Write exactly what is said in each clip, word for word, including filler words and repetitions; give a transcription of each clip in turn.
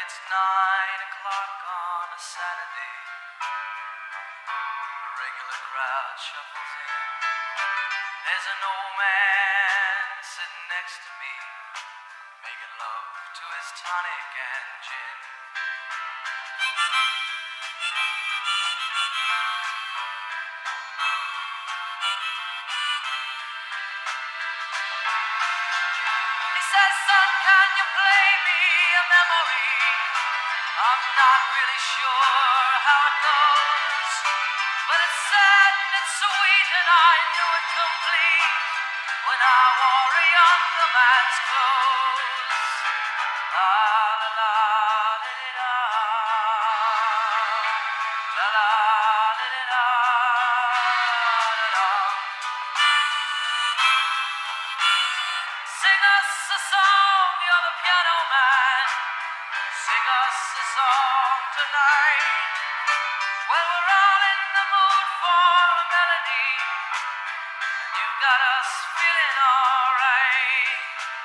it's nine o'clock on a Saturday. The regular crowd shuffles in. There's an old man sitting next to me, making love to his tonic and gin. He says, son, can you play me a memory? I'm not really sure how it goes, but it's sad and it's sweet and I knew it complete when I wore a younger man's clothes. La la la la la la la la la la. Sing us a song, you're the piano man. Sing us a song tonight. Well, we're all in the mood for a melody, and you've got us feeling alright.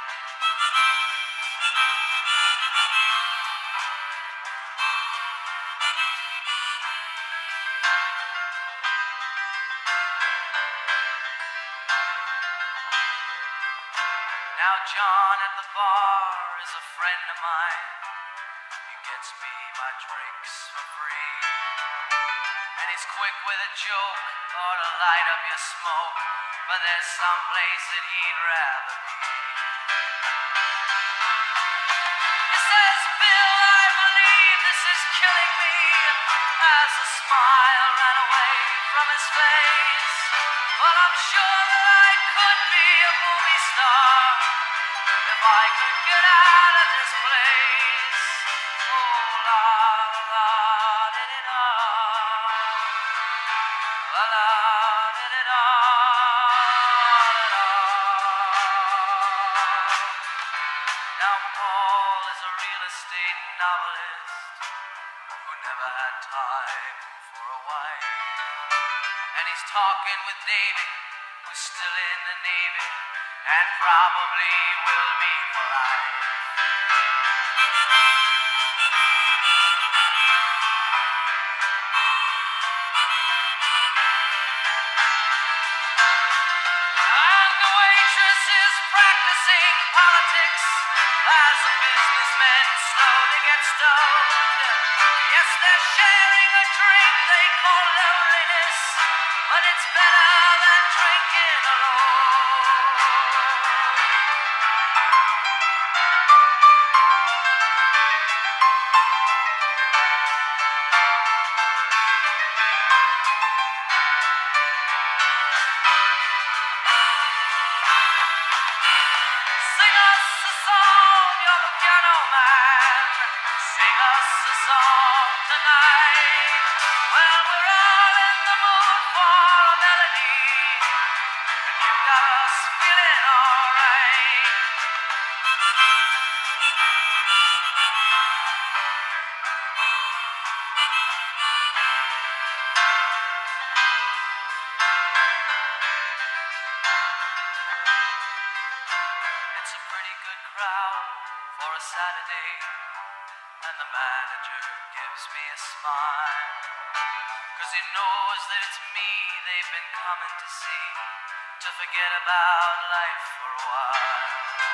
Now John at the bar is a friend of mine. He gets me my drinks for free, and he's quick with a joke or to light up your smoke, but there's some place that he'd rather be. He says, Bill, I believe this is killing me, as a smile ran away from his face. Well, I'm sure that I could be a movie star if I could get out of this place. Oh, la la di di da, la la di di da da. Now Paul is a real estate novelist who never had time for a wife, and he's talking with David, who's still in the Navy and probably will be for life. And the waitress is practicing politics as the businessmen slowly get stoned. Yes, they're sharing a drink they call loneliness, but it's better than drinking alone. Sing us a song, you're the piano man. Sing us a song tonight. Well, we're all in the mood for a melody, and you've got us feeling alright. It's a pretty good crowd for a Saturday, and the manager gives me a smile, 'cause he knows that it's me they've been coming to see, to forget about life for a while.